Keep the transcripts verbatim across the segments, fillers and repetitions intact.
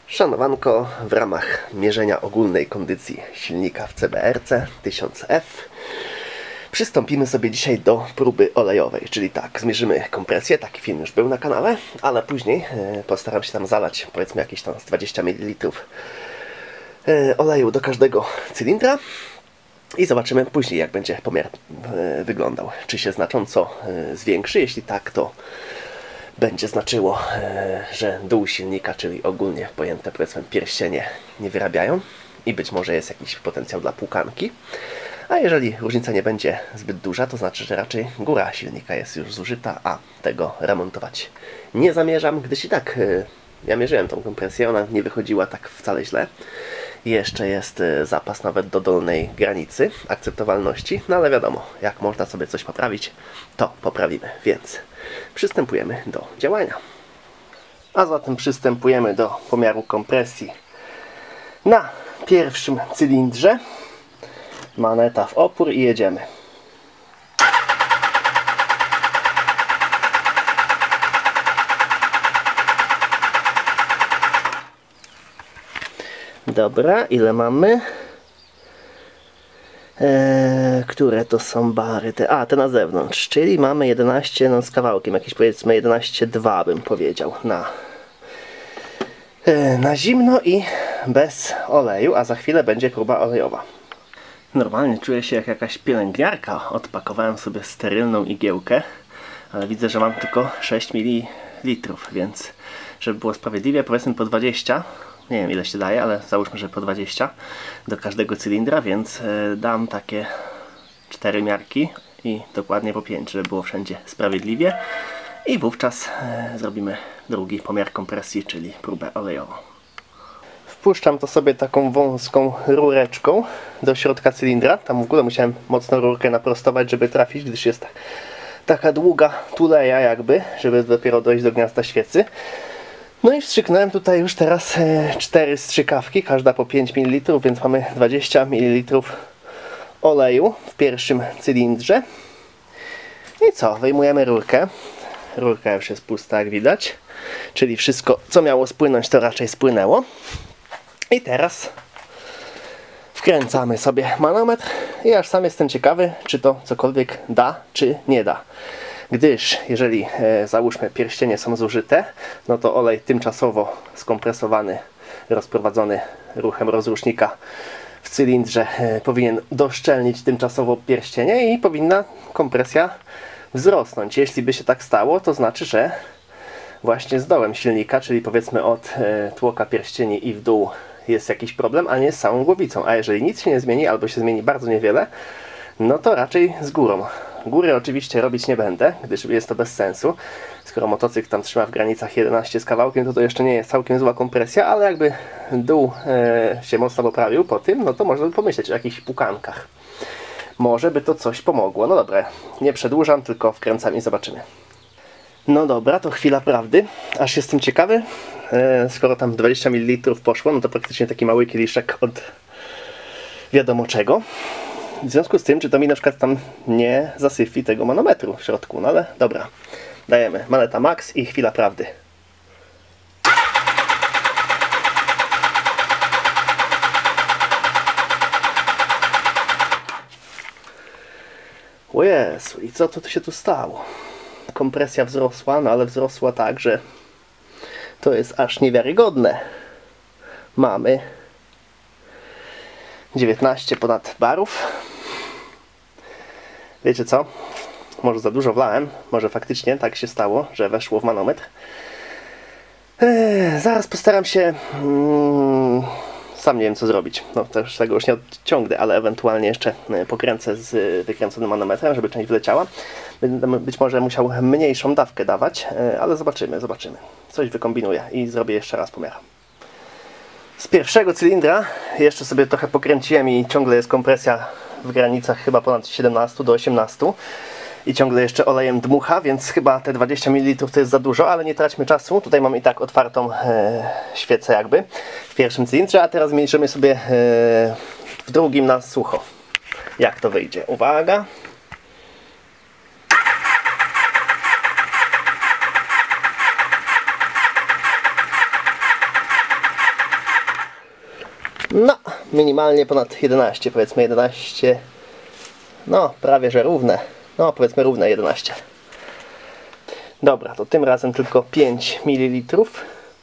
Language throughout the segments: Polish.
Szanowanko, w ramach mierzenia ogólnej kondycji silnika w C B R C tysiąc F przystąpimy sobie dzisiaj do próby olejowej, czyli tak, zmierzymy kompresję, taki film już był na kanale, ale później postaram się tam zalać powiedzmy jakieś tam dwadzieścia mililitrów oleju do każdego cylindra i zobaczymy później, jak będzie pomiar wyglądał, czy się znacząco zwiększy. Jeśli tak, to będzie znaczyło, że dół silnika, czyli ogólnie pojęte powiedzmy pierścienie, nie wyrabiają i być może jest jakiś potencjał dla płukanki. A jeżeli różnica nie będzie zbyt duża, to znaczy, że raczej góra silnika jest już zużyta, a tego remontować nie zamierzam, gdyż i tak ja mierzyłem tą kompresję, ona nie wychodziła tak wcale źle. Jeszcze jest zapas nawet do dolnej granicy akceptowalności, no ale wiadomo, jak można sobie coś poprawić, to poprawimy, więc przystępujemy do działania. A zatem przystępujemy do pomiaru kompresji na pierwszym cylindrze. Maneta w opór i jedziemy. Dobra, ile mamy? Eee, które to są bary? Te, a, te na zewnątrz, czyli mamy jedenaście, no z kawałkiem, jakieś powiedzmy jedenaście przecinek dwa bym powiedział, na, e, na zimno i bez oleju, a za chwilę będzie próba olejowa. Normalnie czuję się jak jakaś pielęgniarka. Odpakowałem sobie sterylną igiełkę, ale widzę, że mam tylko sześć mililitrów, więc żeby było sprawiedliwie, powiedzmy po dwadzieścia. Nie wiem ile się daje, ale załóżmy, że po dwadzieścia do każdego cylindra, więc dam takie cztery miarki i dokładnie po pięć, żeby było wszędzie sprawiedliwie. I wówczas zrobimy drugi pomiar kompresji, czyli próbę olejową. Wpuszczam to sobie taką wąską rureczką do środka cylindra. Tam w ogóle musiałem mocno rurkę naprostować, żeby trafić, gdyż jest taka długa tuleja jakby, żeby dopiero dojść do gniazda świecy. No i wstrzyknąłem tutaj już teraz cztery strzykawki, każda po pięć mililitrów, więc mamy dwadzieścia mililitrów oleju w pierwszym cylindrze. I co? Wyjmujemy rurkę. Rurka już jest pusta, jak widać. Czyli wszystko, co miało spłynąć, to raczej spłynęło. I teraz wkręcamy sobie manometr i aż sam jestem ciekawy, czy to cokolwiek da, czy nie da. Gdyż jeżeli e, załóżmy pierścienie są zużyte, no to olej tymczasowo skompresowany, rozprowadzony ruchem rozrusznika w cylindrze e, powinien doszczelnić tymczasowo pierścienie i powinna kompresja wzrosnąć. Jeśli by się tak stało, to znaczy, że właśnie z dołem silnika, czyli powiedzmy od e, tłoka pierścieni i w dół jest jakiś problem, a nie z całą głowicą. A jeżeli nic się nie zmieni, albo się zmieni bardzo niewiele, no to raczej z górą. Góry oczywiście robić nie będę, gdyż jest to bez sensu. Skoro motocykl tam trzyma w granicach jedenaście z kawałkiem, to to jeszcze nie jest całkiem zła kompresja, ale jakby dół e, się mocno poprawił po tym, no to można by pomyśleć o jakichś pukankach. Może by to coś pomogło. No dobra, nie przedłużam, tylko wkręcam i zobaczymy. No dobra, to chwila prawdy. Aż jestem ciekawy. E, skoro tam dwadzieścia mililitrów poszło, no to praktycznie taki mały kieliszek od wiadomo czego. W związku z tym, czy to mi na przykład tam nie zasyfi tego manometru w środku. No ale dobra. Dajemy maneta max i chwila prawdy. O Jezu, i co to się tu stało? Kompresja wzrosła, no ale wzrosła tak, że to jest aż niewiarygodne. Mamy dziewiętnaście ponad barów. Wiecie co? Może za dużo wlałem, może faktycznie tak się stało, że weszło w manometr. Eee, zaraz postaram się... Mm, sam nie wiem co zrobić. No też tego już nie odciągnę, ale ewentualnie jeszcze pokręcę z wykręconym manometrem, żeby część wleciała. Będę być może musiał mniejszą dawkę dawać, ale zobaczymy, zobaczymy. Coś wykombinuję i zrobię jeszcze raz pomiar. Z pierwszego cylindra jeszcze sobie trochę pokręciłem i ciągle jest kompresja w granicach chyba ponad siedemnaście do osiemnastu. I ciągle jeszcze olejem dmucha, więc chyba te dwadzieścia mililitrów to jest za dużo, ale nie traćmy czasu. Tutaj mam i tak otwartą e, świecę jakby w pierwszym cylindrze, a teraz zmniejszymy sobie e, w drugim na sucho. Jak to wyjdzie? Uwaga! No, minimalnie ponad jedenaście, powiedzmy jedenaście, no prawie że równe, no powiedzmy równe jedenaście. Dobra, to tym razem tylko pięć mililitrów.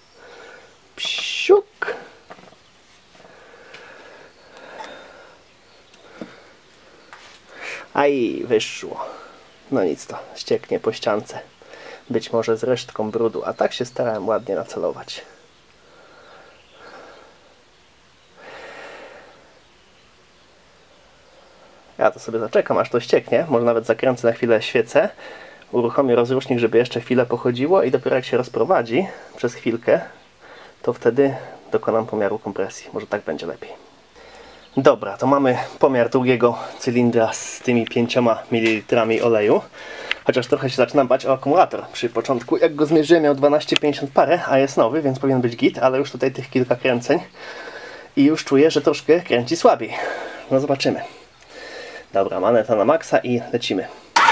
Psiuk. Aj, wyszło. No nic, to ścieknie po ściance. Być może z resztką brudu, a tak się starałem ładnie nacelować. Ja to sobie zaczekam, aż to ścieknie. Może nawet zakręcę na chwilę świecę. Uruchomię rozrusznik, żeby jeszcze chwilę pochodziło i dopiero jak się rozprowadzi przez chwilkę, to wtedy dokonam pomiaru kompresji. Może tak będzie lepiej. Dobra, to mamy pomiar drugiego cylindra z tymi pięcioma mililitrami oleju. Chociaż trochę się zaczynam bać o akumulator. Przy początku, jak go zmierzyłem, miał dwanaście pięćdziesiąt parę, a jest nowy, więc powinien być git, ale już tutaj tych kilka kręceń i już czuję, że troszkę kręci słabiej. No zobaczymy. Dobra, maneta na maksa i lecimy.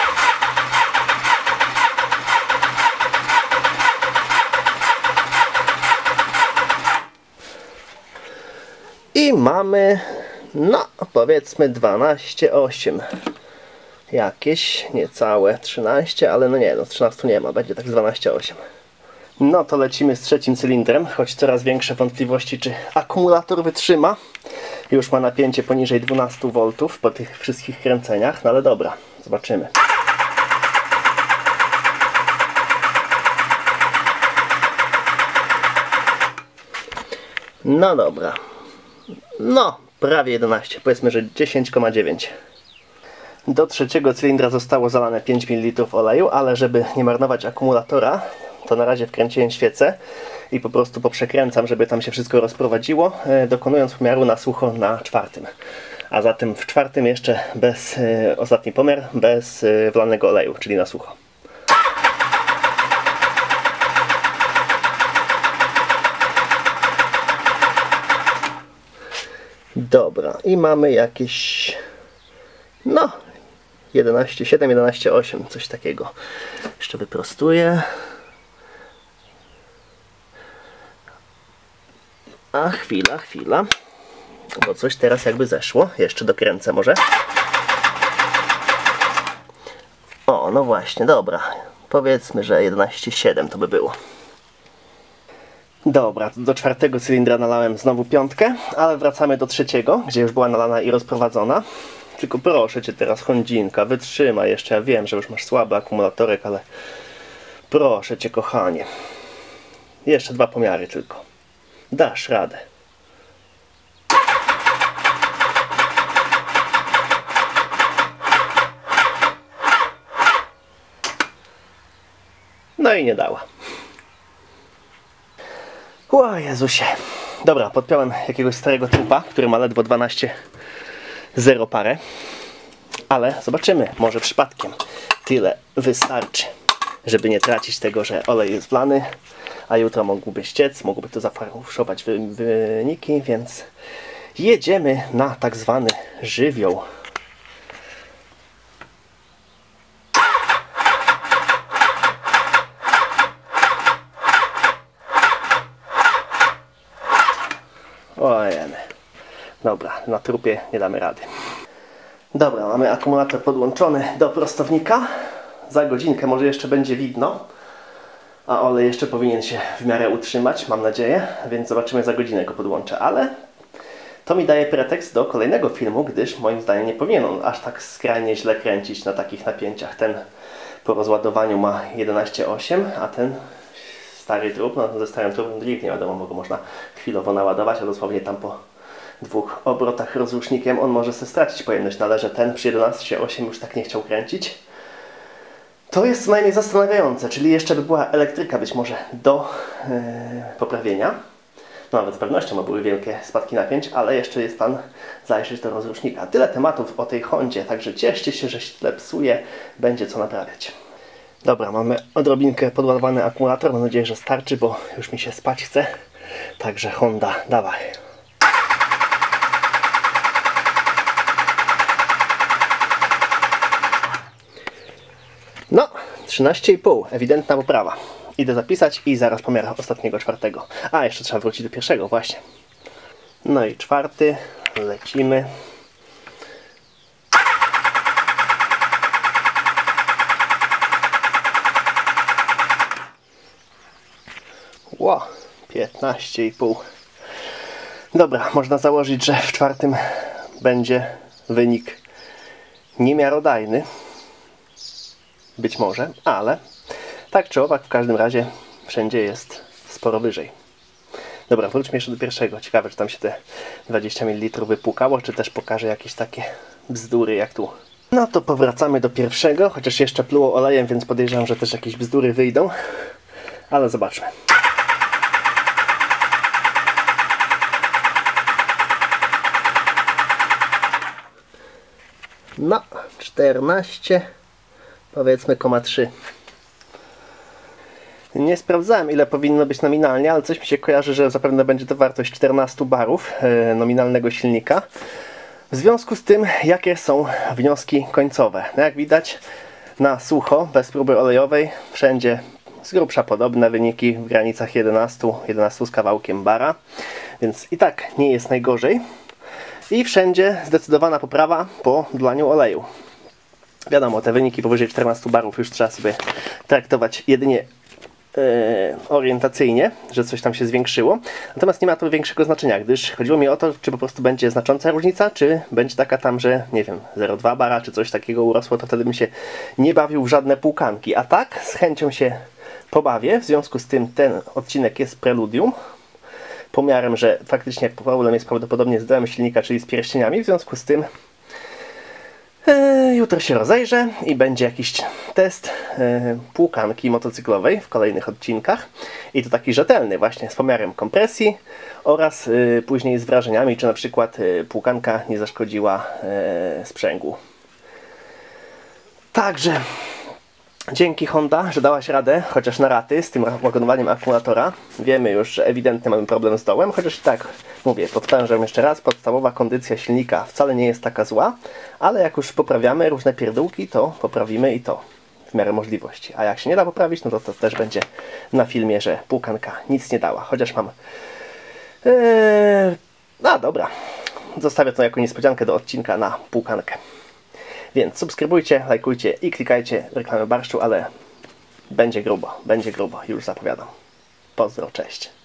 I mamy, no powiedzmy dwanaście osiem. Jakieś, niecałe trzynaście, ale no nie, no trzynaście nie ma, będzie tak dwanaście osiem. No to lecimy z trzecim cylindrem, choć coraz większe wątpliwości, czy akumulator wytrzyma. Już ma napięcie poniżej dwunastu woltów po tych wszystkich kręceniach, no ale dobra, zobaczymy. No dobra. No, prawie jedenaście, powiedzmy, że dziesięć przecinek dziewięć. Do trzeciego cylindra zostało zalane pięć mililitrów oleju, ale żeby nie marnować akumulatora, to na razie wkręciłem świecę i po prostu poprzekręcam, żeby tam się wszystko rozprowadziło, dokonując pomiaru na sucho na czwartym. A zatem w czwartym jeszcze bez, ostatni pomiar, bez wlanego oleju, czyli na sucho. Dobra, i mamy jakieś, no, jedenaście siedem, jedenaście osiem, coś takiego. Jeszcze wyprostuję. A chwila, chwila, bo coś teraz jakby zeszło. Jeszcze dokręcę może. O, no właśnie, dobra. Powiedzmy, że jedenaście siedem to by było. Dobra, do czwartego cylindra nalałem znowu piątkę, ale wracamy do trzeciego, gdzie już była nalana i rozprowadzona. Tylko proszę Cię teraz, Hondzinka, wytrzymaj jeszcze. Ja wiem, że już masz słaby akumulatorek, ale proszę Cię, kochanie. Jeszcze dwa pomiary tylko. Dasz radę. No i nie dała. O Jezusie. Dobra, podpiąłem jakiegoś starego trupa, który ma ledwo dwanaście zero parę. Ale zobaczymy, może przypadkiem tyle wystarczy, żeby nie tracić tego, że olej jest wlany, a jutro mógłby ściec, mógłby to zafałszować wy wyniki, więc jedziemy na tak zwany żywioł. Ojej. Dobra, na trupie nie damy rady. Dobra, mamy akumulator podłączony do prostownika. Za godzinkę może jeszcze będzie widno, a olej jeszcze powinien się w miarę utrzymać, mam nadzieję, więc zobaczymy, za godzinę go podłączę, ale to mi daje pretekst do kolejnego filmu, gdyż moim zdaniem nie powinien on aż tak skrajnie źle kręcić na takich napięciach. Ten po rozładowaniu ma jedenaście osiem, a ten stary trup, no ze starym trupem dźwig nie wiadomo, go można chwilowo naładować, a dosłownie tam po dwóch obrotach rozrusznikiem on może sobie stracić pojemność, no ale że ten przy jedenaście osiem już tak nie chciał kręcić. To jest co najmniej zastanawiające, czyli jeszcze by była elektryka być może do yy, poprawienia. No nawet z pewnością były wielkie spadki napięć, ale jeszcze jest pan zajrzeć do rozrusznika. Tyle tematów o tej Hondzie, także cieszcie się, że się tyle psuje, będzie co naprawiać. Dobra, mamy odrobinkę podładowany akumulator, mam nadzieję, że starczy, bo już mi się spać chce. Także Honda, dawaj. No, trzynaście i pół, ewidentna poprawa. Idę zapisać i zaraz pomiar ostatniego czwartego. A, jeszcze trzeba wrócić do pierwszego, właśnie. No i czwarty, lecimy. Ło, piętnaście i pół. Dobra, można założyć, że w czwartym będzie wynik niemiarodajny. Być może, ale tak czy owak w każdym razie wszędzie jest sporo wyżej. Dobra, wróćmy jeszcze do pierwszego. Ciekawe, czy tam się te dwadzieścia mililitrów wypłukało, czy też pokaże jakieś takie bzdury jak tu. No to powracamy do pierwszego, chociaż jeszcze pluło olejem, więc podejrzewam, że też jakieś bzdury wyjdą. Ale zobaczmy. No, czternaście, powiedzmy, koma trzy. Nie sprawdzałem, ile powinno być nominalnie, ale coś mi się kojarzy, że zapewne będzie to wartość czternastu barów e, nominalnego silnika. W związku z tym, jakie są wnioski końcowe? No jak widać, na sucho, bez próby olejowej, wszędzie z grubsza podobne wyniki w granicach jedenastu, jedenastu z kawałkiem bara, więc i tak nie jest najgorzej. I wszędzie zdecydowana poprawa po dodaniu oleju. Wiadomo, te wyniki powyżej czternastu barów już trzeba sobie traktować jedynie Yy, orientacyjnie, że coś tam się zwiększyło. Natomiast nie ma to większego znaczenia, gdyż chodziło mi o to, czy po prostu będzie znacząca różnica, czy będzie taka tam, że nie wiem, zero przecinek dwa bara, czy coś takiego urosło, to wtedy bym się nie bawił w żadne półkanki. A tak, z chęcią się pobawię, w związku z tym ten odcinek jest preludium, pomiarem, że faktycznie problem jest prawdopodobnie z dołem silnika, czyli z pierścieniami, w związku z tym jutro się rozejrzę i będzie jakiś test yy, półkanki motocyklowej w kolejnych odcinkach. I to taki rzetelny właśnie, z pomiarem kompresji oraz yy, później z wrażeniami, czy na przykład yy, półkanka nie zaszkodziła yy, sprzęgłu. Także dzięki Honda, że dałaś radę, chociaż na raty, z tym łagonowaniem akumulatora. Wiemy już, że ewidentnie mamy problem z dołem, chociaż tak, mówię, powtarzam jeszcze raz, podstawowa kondycja silnika wcale nie jest taka zła, ale jak już poprawiamy różne pierdółki, to poprawimy i to w miarę możliwości. A jak się nie da poprawić, no to to też będzie na filmie, że półkanka nic nie dała, chociaż mam... Yy... No dobra, zostawię to jako niespodziankę do odcinka na półkankę. Więc subskrybujcie, lajkujcie i klikajcie w reklamę barszczu, ale będzie grubo, będzie grubo, już zapowiadam. Pozdro, cześć.